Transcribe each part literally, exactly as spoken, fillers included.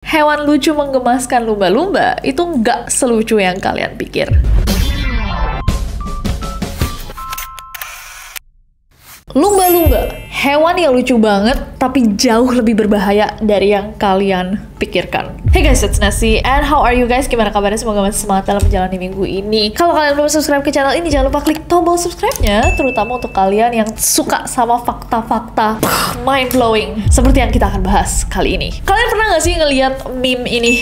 hewan lucu menggemaskan lumba-lumba itu nggak selucu yang kalian pikir. Lumba-lumba, hewan yang lucu banget tapi jauh lebih berbahaya dari yang kalian pikirkan. Hey guys, it's Nasi, and how are you guys? Gimana kabarnya? Semoga masih semangat dalam menjalani minggu ini. Kalau kalian belum subscribe ke channel ini, jangan lupa klik tombol subscribe-nya, terutama untuk kalian yang suka sama fakta-fakta mind-blowing seperti yang kita akan bahas kali ini. Kalian pernah gak sih ngeliat meme ini?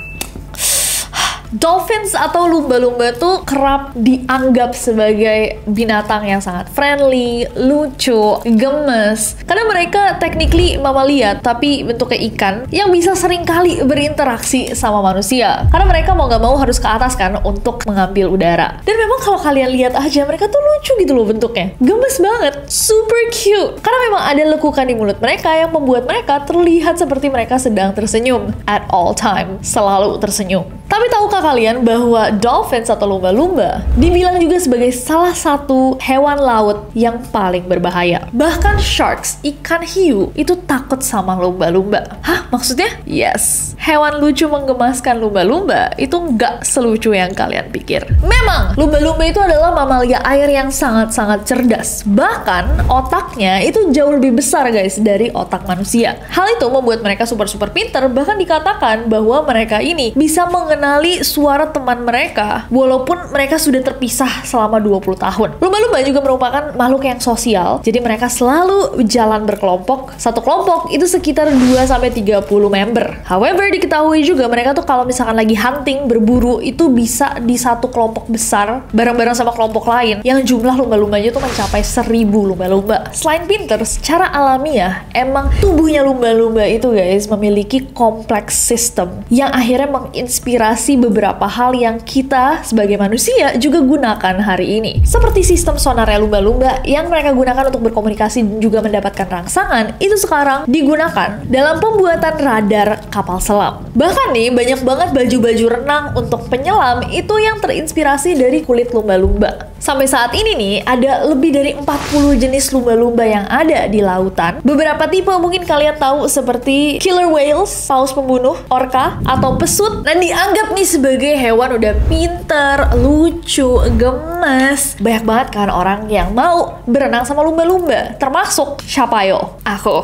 Dolphins atau lumba-lumba tuh kerap dianggap sebagai binatang yang sangat friendly, lucu, gemes. Karena mereka technically mamalia, tapi bentuknya ikan yang bisa seringkali berinteraksi sama manusia. Karena mereka mau gak mau harus ke atas kan untuk mengambil udara. Dan memang kalau kalian lihat aja, mereka tuh lucu gitu loh bentuknya. Gemes banget, super cute. Karena memang ada lekukan di mulut mereka yang membuat mereka terlihat seperti mereka sedang tersenyum. At all time, selalu tersenyum. Tapi tahukah kalian bahwa dolphins atau lumba-lumba dibilang juga sebagai salah satu hewan laut yang paling berbahaya? Bahkan sharks, ikan hiu, itu takut sama lumba-lumba. Hah? Maksudnya? Yes. Hewan lucu menggemaskan lumba-lumba itu nggak selucu yang kalian pikir. Memang, lumba-lumba itu adalah mamalia air yang sangat-sangat cerdas. Bahkan, otaknya itu jauh lebih besar guys dari otak manusia. Hal itu membuat mereka super-super pinter, bahkan dikatakan bahwa mereka ini bisa mengenali mengenali suara teman mereka walaupun mereka sudah terpisah selama dua puluh tahun. Lumba-lumba juga merupakan makhluk yang sosial, jadi mereka selalu jalan berkelompok. Satu kelompok itu sekitar dua sampai tiga puluh member. However, diketahui juga mereka tuh kalau misalkan lagi hunting, berburu, itu bisa di satu kelompok besar bareng-bareng sama kelompok lain yang jumlah lumba-lumbanya tuh mencapai seribu lumba-lumba. Selain pinter, secara alamiah emang tubuhnya lumba-lumba itu guys memiliki kompleks sistem yang akhirnya menginspirasi beberapa hal yang kita sebagai manusia juga gunakan hari ini. Seperti sistem sonarnya lumba-lumba yang mereka gunakan untuk berkomunikasi dan juga mendapatkan rangsangan, itu sekarang digunakan dalam pembuatan radar kapal selam. Bahkan nih, banyak banget baju-baju renang untuk penyelam itu yang terinspirasi dari kulit lumba-lumba. Sampai saat ini nih, ada lebih dari empat puluh jenis lumba-lumba yang ada di lautan. Beberapa tipe mungkin kalian tahu seperti killer whales, paus pembunuh, orca, atau pesut. Nah, dianggap nih sebagai hewan udah pinter, lucu, gemes. Banyak banget kan orang yang mau berenang sama lumba-lumba. Termasuk siapa yo? Aku.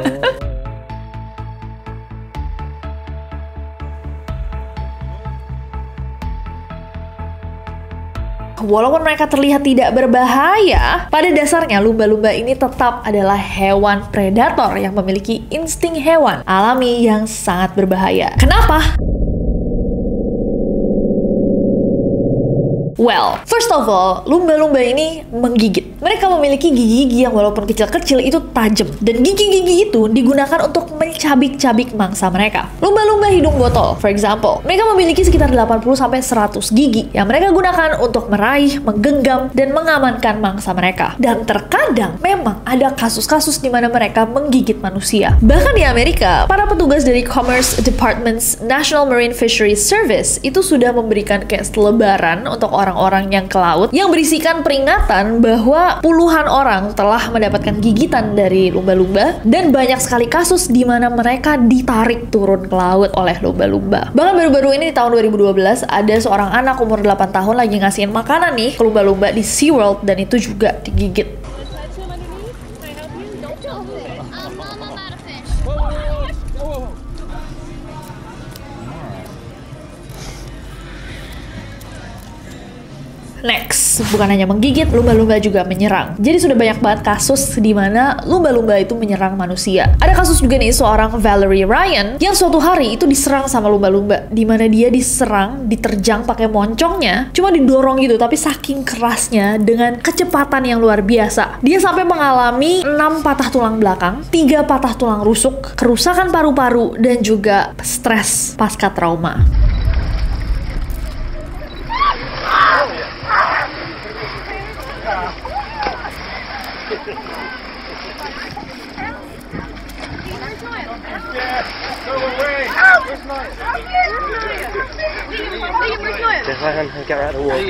Walaupun mereka terlihat tidak berbahaya, pada dasarnya lumba-lumba ini tetap adalah hewan predator yang memiliki insting hewan alami yang sangat berbahaya. Kenapa? Well, first of all, lumba-lumba ini menggigit. Mereka memiliki gigi-gigi yang walaupun kecil-kecil itu tajam. Dan gigi-gigi itu digunakan untuk mencabik-cabik mangsa mereka. Lumba-lumba hidung botol, for example, mereka memiliki sekitar delapan puluh sampai seratus gigi yang mereka gunakan untuk meraih, menggenggam, dan mengamankan mangsa mereka. Dan terkadang memang ada kasus-kasus di mana mereka menggigit manusia. Bahkan di Amerika, para petugas dari Commerce Department's National Marine Fisheries Service itu sudah memberikan kayak selebaran untuk orang-orang yang ke laut yang berisikan peringatan bahwa puluhan orang telah mendapatkan gigitan dari lumba-lumba dan banyak sekali kasus di mana mereka ditarik turun ke laut oleh lumba-lumba. Bahkan baru-baru ini di tahun dua ribu dua belas ada seorang anak umur delapan tahun lagi ngasihin makanan nih ke lumba-lumba di SeaWorld dan itu juga digigit. Next, bukan hanya menggigit, lumba-lumba juga menyerang. Jadi sudah banyak banget kasus di mana lumba-lumba itu menyerang manusia. Ada kasus juga nih seorang Valerie Ryan yang suatu hari itu diserang sama lumba-lumba, di mana dia diserang, diterjang pakai moncongnya, cuma didorong gitu, tapi saking kerasnya dengan kecepatan yang luar biasa. Dia sampai mengalami enam patah tulang belakang, tiga patah tulang rusuk, kerusakan paru-paru, dan juga stres pasca trauma. Silahkan get out of the wall.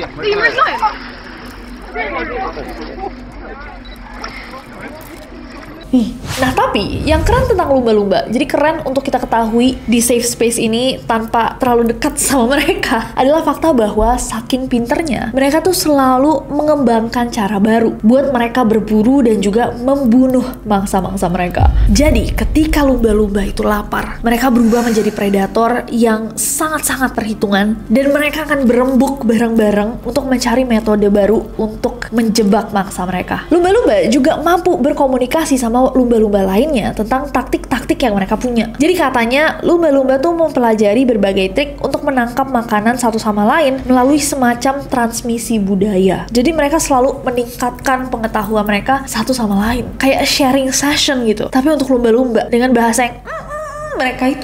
Ih. Nah tapi yang keren tentang lumba-lumba, jadi keren untuk kita ketahui di safe space ini tanpa terlalu dekat sama mereka, adalah fakta bahwa saking pinternya mereka tuh selalu mengembangkan cara baru buat mereka berburu dan juga membunuh mangsa-mangsa mereka. Jadi ketika lumba-lumba itu lapar, mereka berubah menjadi predator yang sangat-sangat perhitungan, dan mereka akan berembuk bareng-bareng untuk mencari metode baru untuk menjebak mangsa mereka. Lumba-lumba juga mampu berkomunikasi sama lumba-lumba lainnya tentang taktik-taktik yang mereka punya. Jadi katanya lumba-lumba tuh mempelajari berbagai trik untuk menangkap makanan satu sama lain melalui semacam transmisi budaya. Jadi mereka selalu meningkatkan pengetahuan mereka satu sama lain, kayak sharing session gitu, tapi untuk lumba-lumba dengan bahasa yang mm-mm mereka itu.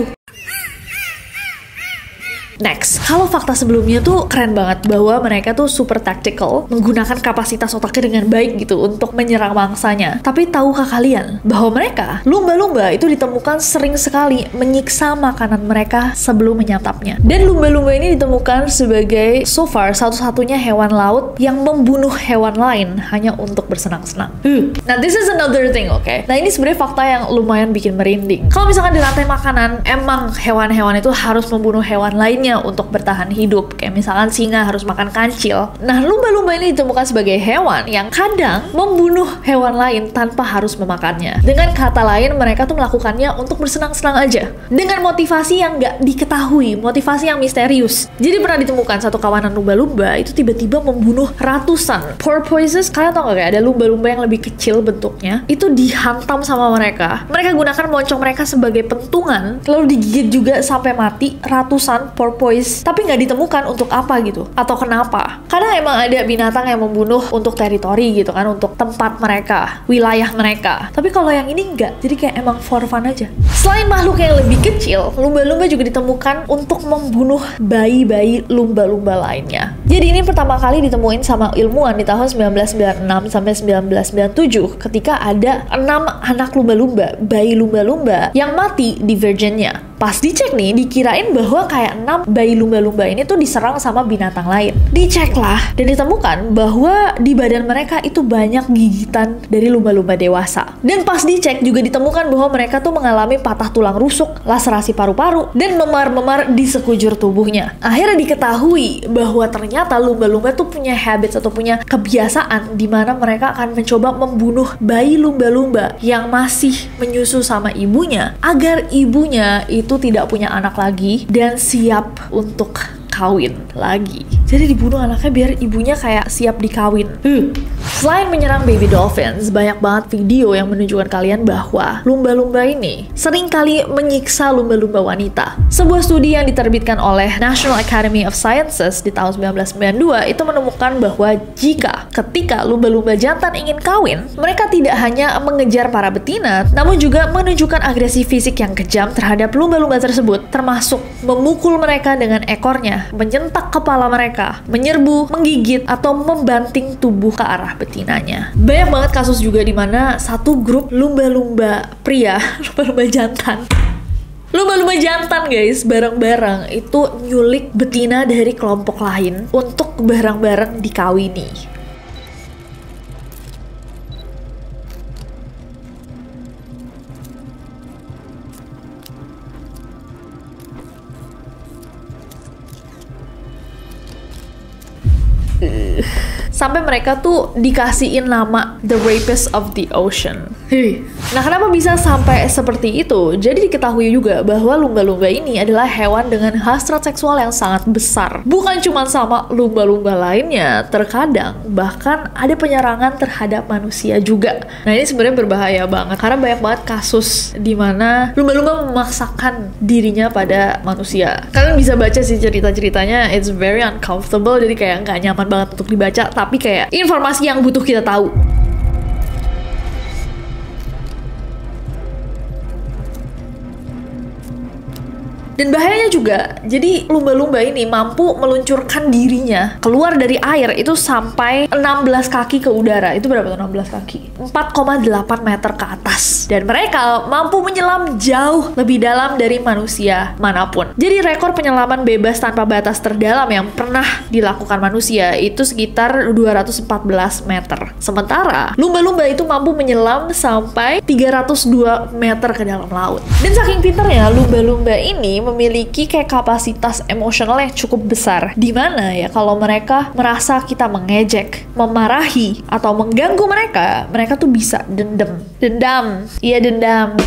Next, kalau fakta sebelumnya tuh keren banget bahwa mereka tuh super tactical, menggunakan kapasitas otaknya dengan baik gitu untuk menyerang mangsanya. Tapi tahukah kalian bahwa mereka, lumba-lumba itu ditemukan sering sekali menyiksa makanan mereka sebelum menyantapnya. Dan lumba-lumba ini ditemukan sebagai so far satu-satunya hewan laut yang membunuh hewan lain hanya untuk bersenang-senang. Uh. Nah, this is another thing, oke? Okay? Nah, ini sebenarnya fakta yang lumayan bikin merinding. Kalau misalkan di rantai makanan, emang hewan-hewan itu harus membunuh hewan lain untuk bertahan hidup, kayak misalkan singa harus makan kancil. Nah, lumba-lumba ini ditemukan sebagai hewan yang kadang membunuh hewan lain tanpa harus memakannya. Dengan kata lain, mereka tuh melakukannya untuk bersenang-senang aja, dengan motivasi yang nggak diketahui, motivasi yang misterius. Jadi pernah ditemukan satu kawanan lumba-lumba itu tiba-tiba membunuh ratusan porpoises. Kalian tau gak, kayak ada lumba-lumba yang lebih kecil bentuknya, itu dihantam sama mereka. Mereka gunakan moncong mereka sebagai pentungan, lalu digigit juga sampai mati ratusan porpoises. Porpoise, tapi nggak ditemukan untuk apa gitu, atau kenapa. Kadang emang ada binatang yang membunuh untuk teritori gitu kan, untuk tempat mereka, wilayah mereka. Tapi kalau yang ini nggak, jadi kayak emang for fun aja. Selain makhluk yang lebih kecil, lumba-lumba juga ditemukan untuk membunuh bayi-bayi lumba-lumba lainnya. Jadi ini pertama kali ditemuin sama ilmuwan di tahun sembilan belas sembilan puluh enam sampai sembilan belas sembilan puluh tujuh ketika ada enam anak lumba-lumba, bayi lumba-lumba yang mati di Virginia. Pas dicek nih, dikirain bahwa kayak enam bayi lumba-lumba ini tuh diserang sama binatang lain. Diceklah dan ditemukan bahwa di badan mereka itu banyak gigitan dari lumba-lumba dewasa. Dan pas dicek juga ditemukan bahwa mereka tuh mengalami patah tulang rusuk, laserasi paru-paru, dan memar-memar di sekujur tubuhnya. Akhirnya diketahui bahwa ternyata lumba-lumba tuh punya habits atau punya kebiasaan di mana mereka akan mencoba membunuh bayi lumba-lumba yang masih menyusu sama ibunya agar ibunya itu tidak punya anak lagi dan siap untuk kawin lagi. Jadi dibunuh anaknya biar ibunya kayak siap dikawin. Uh. Selain menyerang baby dolphins, banyak banget video yang menunjukkan kalian bahwa lumba-lumba ini seringkali menyiksa lumba-lumba wanita. Sebuah studi yang diterbitkan oleh National Academy of Sciences di tahun sembilan belas sembilan puluh dua itu menemukan bahwa jika ketika lumba-lumba jantan ingin kawin, mereka tidak hanya mengejar para betina, namun juga menunjukkan agresi fisik yang kejam terhadap lumba-lumba tersebut, termasuk memukul mereka dengan ekornya, menyentak kepala mereka, menyerbu, menggigit, atau membanting tubuh ke arah betinanya. Banyak banget kasus juga di mana satu grup lumba-lumba pria, lumba-lumba jantan, lumba-lumba jantan guys, bareng-bareng itu nyulik betina dari kelompok lain untuk bareng-bareng dikawini. Sampai mereka tuh dikasihin nama The Rapist of the Ocean. Nah, kenapa bisa sampai seperti itu? Jadi diketahui juga bahwa lumba-lumba ini adalah hewan dengan hasrat seksual yang sangat besar. Bukan cuma sama lumba-lumba lainnya, terkadang bahkan ada penyerangan terhadap manusia juga. Nah, ini sebenarnya berbahaya banget karena banyak banget kasus di mana lumba-lumba memaksakan dirinya pada manusia. Kalian bisa baca sih cerita-ceritanya, it's very uncomfortable, jadi kayak nggak nyaman banget untuk dibaca, tapi kayak informasi yang butuh kita tahu. Dan bahayanya juga, jadi lumba-lumba ini mampu meluncurkan dirinya keluar dari air itu sampai enam belas kaki ke udara. Itu berapa tuh enam belas kaki? empat koma delapan meter ke atas. Dan mereka mampu menyelam jauh lebih dalam dari manusia manapun. Jadi rekor penyelaman bebas tanpa batas terdalam yang pernah dilakukan manusia itu sekitar dua ratus empat belas meter. Sementara lumba-lumba itu mampu menyelam sampai tiga ratus dua meter ke dalam laut. Dan saking pintarnya, lumba-lumba ini memiliki kayak kapasitas emosional yang cukup besar. Dimana ya kalau mereka merasa kita mengejek, memarahi, atau mengganggu mereka, mereka tuh bisa dendam. Dendam. Iya, dendam.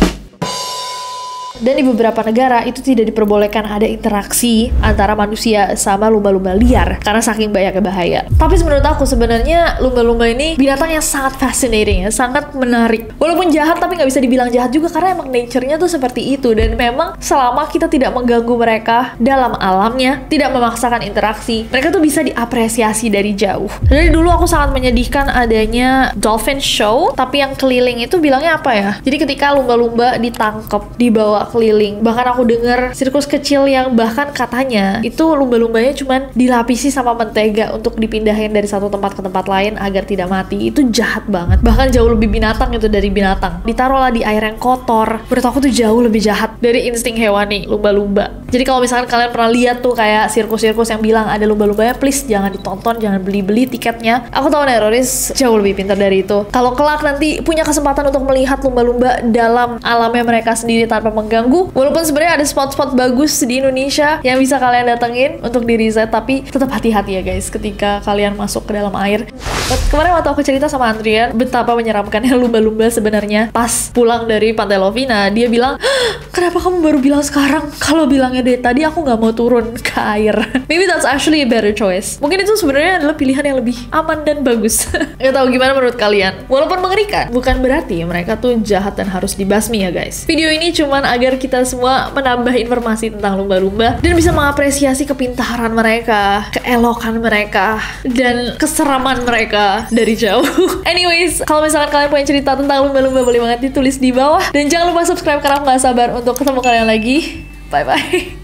Dan di beberapa negara itu tidak diperbolehkan ada interaksi antara manusia sama lumba-lumba liar karena saking banyaknya bahaya. Tapi menurut aku sebenarnya lumba-lumba ini binatang yang sangat fascinating ya, sangat menarik. Walaupun jahat tapi nggak bisa dibilang jahat juga karena emang nature-nya tuh seperti itu. Dan memang selama kita tidak mengganggu mereka dalam alamnya, tidak memaksakan interaksi, mereka tuh bisa diapresiasi dari jauh. Dari dulu aku sangat menyedihkan adanya dolphin show, tapi yang keliling itu bilangnya apa ya? Jadi ketika lumba-lumba ditangkap, dibawa keliling. Bahkan aku dengar sirkus kecil yang bahkan katanya itu lumba-lumbanya cuman dilapisi sama mentega untuk dipindahin dari satu tempat ke tempat lain agar tidak mati. Itu jahat banget. Bahkan jauh lebih binatang itu dari binatang. Ditaruhlah di air yang kotor. Menurut aku tuh jauh lebih jahat dari insting hewani lumba-lumba. Jadi kalau misalkan kalian pernah lihat tuh kayak sirkus-sirkus yang bilang ada lumba-lumbanya, please jangan ditonton, jangan beli-beli tiketnya. Aku tahu Neroris jauh lebih pintar dari itu. Kalau kelak nanti punya kesempatan untuk melihat lumba-lumba dalam alamnya mereka sendiri tanpa mengganggu, walaupun sebenarnya ada spot-spot bagus di Indonesia yang bisa kalian datengin untuk di riset, tapi tetap hati-hati ya guys ketika kalian masuk ke dalam air. Kemarin waktu aku cerita sama Andrian betapa menyeramkannya lumba-lumba sebenarnya pas pulang dari Pantai Lovina, dia bilang, kenapa kamu baru bilang sekarang? Kalau bilangnya dari tadi aku nggak mau turun ke air. Maybe that's actually a better choice. Mungkin itu sebenarnya adalah pilihan yang lebih aman dan bagus. Nggak tahu gimana menurut kalian. Walaupun mengerikan, bukan berarti mereka tuh jahat dan harus dibasmi ya guys. Video ini cuman agar kita semua menambah informasi tentang lumba-lumba dan bisa mengapresiasi kepintaran mereka, keelokan mereka, dan keseraman mereka dari jauh. Anyways, kalau misalkan kalian punya cerita tentang lumba-lumba boleh banget ditulis di bawah. Dan jangan lupa subscribe karena aku gak sabar untuk ketemu kalian lagi. Bye-bye.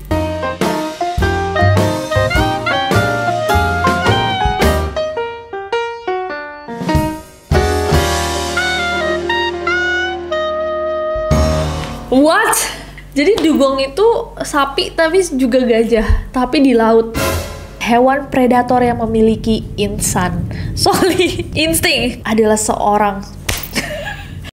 What? Jadi dugong itu sapi tapi juga gajah, tapi di laut. Hewan predator yang memiliki insan, sorry, insting adalah seorang